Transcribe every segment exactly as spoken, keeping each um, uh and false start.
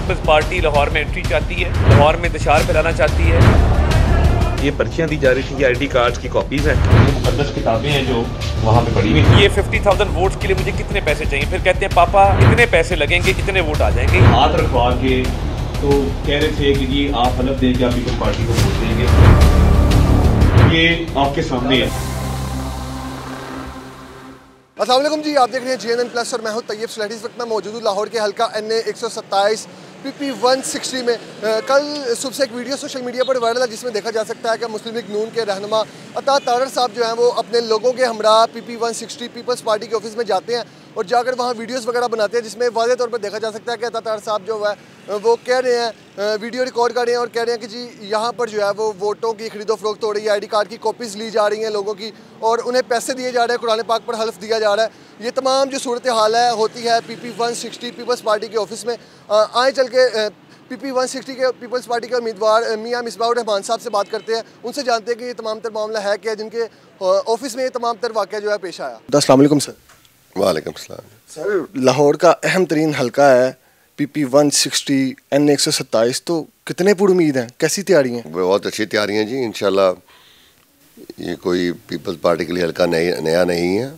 Peoples party Lahore में entry चाहती है, लाहौर में इंतशार फैलाना चाहती है। ये पर्चियाँ दी जा रही थी, ये आई डी कार्ड्स की कॉपीज़ हैं, ये मुकद्दस किताबें हैं जो वहाँ पे पड़ी हुई थी। ये फिफ्टी थाउजेंड वोट्स के लिए मुझे कितने पैसे चाहिए? फिर कहते हैं पापा इतने पैसे लगेंगे, कितने वोट आ जाएंगे। हाथ रखवा के तो कह रहे थे कि जी आप हलफ दें कि आप पीपल्स पार्टी को वोट देंगे। ये आपके सामने है। अस्सलाम वालेकुम जी, आप देख रहे हैं जी एन एन प्लस और मैं हूं तैयब सुलैठी। इस वक्त मैं मौजूद हूं लाहौर के हल्का एन ए एक सौ सत्ताईस पी पी वन सिक्सटी में। आ, कल सुबह से एक वीडियो सोशल मीडिया पर वायरल है जिसमें देखा जा सकता है कि मुस्लिम लीग नून के रहनुमा अता तारर साहब जो हैं वो अपने लोगों के हमरा P P one sixty Peoples Party के ऑफिस में जाते हैं और जाकर वहाँ वीडियोस वगैरह बनाते हैं, जिसमें वाज़ेह तौर पर देखा जा सकता है कि अता तारर साहब जो है वो कह रहे हैं, वीडियो रिकॉर्ड कर रहे हैं और कह रहे हैं कि जी यहाँ पर जो है वो वोटों की खरीदो फरोख्त हो रही है, आई डी कार्ड की कॉपीज़ ली जा रही हैं लोगों की और उन्हें पैसे दिए जा रहे हैं, कुरान पाक पर हल्फ दिया जा रहा है। ये तमाम जो सूरत हाल है होती है P P one sixty Peoples Party के ऑफिस में। आए चल के पी पी वन सिक्सटी के पीपल्स पार्टी के उम्मीदवार मियाँ मिसबाहुर रहमान साहब से बात करते हैं, उनसे जानते हैं कि ये तमाम तर मामला है क्या, जिनके ऑफिस में ये तमाम तर वाक़या जो है पेश आया। अस्सलाम वालेकुम सर। वालेकुम सलाम सर, लाहौर का अहम तरीन हल्का है P P one sixty N एक सौ सत्ताईस, तो कितने पूरी उम्मीद हैं, कैसी तैयारी हैं? बहुत अच्छी तैयारी हैं जी। इंशाल्लाह ये कोई पीपल्स पार्टी के लिए हल्का नई नया नहीं है।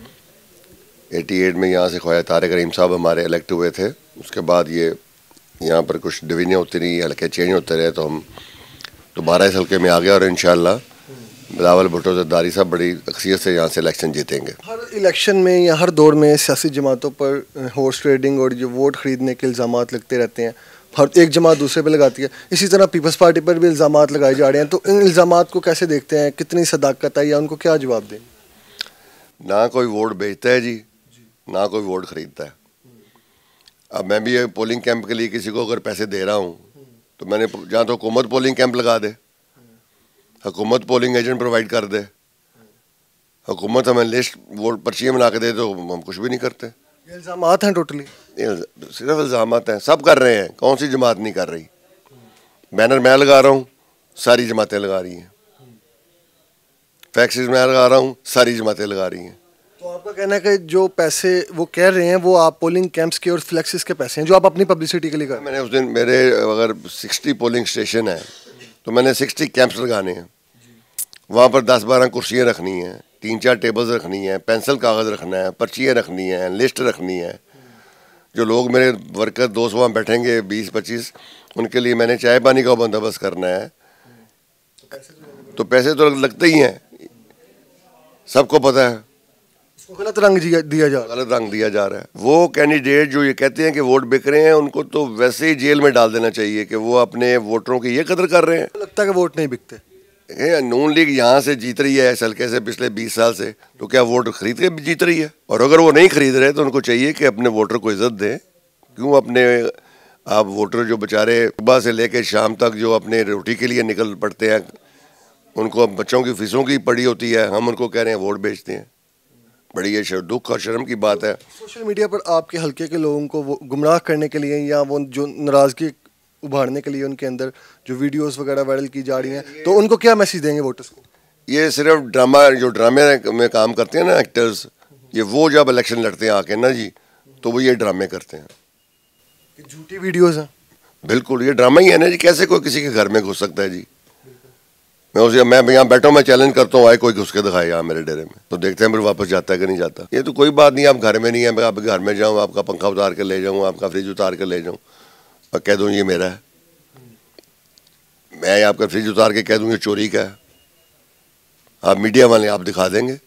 अठासी में यहाँ से ख्वाजा तारिक रहीम साहब हमारे इलेक्ट हुए थे, उसके बाद ये यहाँ पर कुछ डिवीजन होती रही, हल्के चेंज होते रहे, तो हम दोबारा इस हल्के में आ गए और इंशाल्लाह बिलावल भुट्टो ज़रदारी साहब बड़ी अक्सरियत से यहाँ से इलेक्शन जीतेंगे। हर इलेक्शन में या हर दौर में सियासी जमातों पर हॉर्स ट्रेडिंग और जो वोट खरीदने के इल्ज़ाम लगते रहते हैं, हर एक जमात दूसरे पे लगाती है, इसी तरह पीपल्स पार्टी पर भी इल्ज़ाम लगाए जा रहे हैं, तो इन इल्ज़ाम को कैसे देखते हैं, कितनी सदाकत है या उनको क्या जवाब दें? ना कोई वोट बेचता है जी, ना कोई वोट खरीदता है। अब मैं भी पोलिंग कैंप के लिए किसी को अगर पैसे दे रहा हूँ तो मैंने जहाँ तो हुकूमत पोलिंग कैंप लगा दे, हुकूमत पोलिंग एजेंट प्रोवाइड कर दे, हुकूमत हमें लिस्ट वोट पर्चियाँ बना के दे, तो हम कुछ भी नहीं करते। इल्ज़ाम हैं टोटली, सिर्फ इल्ज़ाम हैं, सब कर रहे हैं, कौन सी जमात नहीं कर रही? बैनर मैं लगा रहा हूँ, सारी जमातें लगा रही हैं, फैक्सेस मैं लगा रहा हूँ, सारी जमातें लगा रही हैं। तो आपका कहना है कि जो पैसे वो कह रहे हैं वो आप पोलिंग कैंप्स के और फ्लैक्सेस के पैसे हैं जो आप अपनी पब्लिसिटी के लिए कर रहे हैं? मैंने उस दिन मेरे अगर सिक्सटी पोलिंग स्टेशन है तो मैंने सिक्सटी कैंप्स लगाने हैं, वहाँ पर दस बारह कुर्सियाँ रखनी हैं, तीन चार टेबल्स रखनी हैं, पेंसिल कागज़ रखना है, पर्चियाँ रखनी हैं, लिस्ट रखनी है। जो लोग मेरे वर्कर दोस्त वहाँ बैठेंगे बीस पच्चीस, उनके लिए मैंने चाय पानी का बंदोबस्त करना है, तो पैसे तो लगते ही हैं, सबको पता है। गलत रंग दिया जा गलत रंग दिया जा रहा है। वो कैंडिडेट जो ये कहते हैं कि वोट बिक रहे हैं, उनको तो वैसे ही जेल में डाल देना चाहिए कि वो अपने वोटरों की ये कदर कर रहे हैं। लगता है कि वोट नहीं बिकते। नून लीग यहाँ से जीत रही है इस हल्के से पिछले बीस साल से, तो क्या वोट खरीद के जीत रही है? और अगर वो नहीं खरीद रहे तो उनको चाहिए कि अपने वोटर को इज्जत दें। क्यों अपने आप वोटर जो बेचारे सुबह से लेकर शाम तक जो अपने रोटी के लिए निकल पड़ते हैं, उनको बच्चों की फीसों की पड़ी होती है, हम उनको कह रहे हैं वोट बेचते हैं। बड़ी ये दुख और शर्म की बात है। सोशल मीडिया पर आपके हल्के के लोगों को वो गुमराह करने के लिए या वो जो नाराज़गी उभारने के लिए उनके अंदर जो वीडियोस वगैरह वायरल की जा रही हैं, तो उनको क्या मैसेज देंगे वोटर्स को? ये सिर्फ ड्रामा, जो ड्रामे में काम करते हैं ना एक्टर्स, ये वो जब इलेक्शन लड़ते हैं आके ना जी, तो वो ये ड्रामे करते हैं। झूठी वीडियोस हैं। बिल्कुल, ये ड्रामा ही है ना जी। कैसे कोई किसी के घर में घुस सकता है जी? मैं उसे मैं यहाँ बैठा हूँ, मैं चैलेंज करता हूँ, आए कोई घुस के दिखाए यहाँ मेरे डेरे में, तो देखते हैं फिर वापस जाता है कि नहीं जाता। ये तो कोई बात नहीं, आप घर में नहीं है, मैं आप घर में जाऊँ, आपका पंखा उतार के ले जाऊँ, आपका फ्रिज उतार के ले जाऊँ और कह दूँ ये मेरा है। मैं आपका फ्रिज उतार के कह दूँ ये चोरी का है, आप मीडिया वाले आप दिखा देंगे।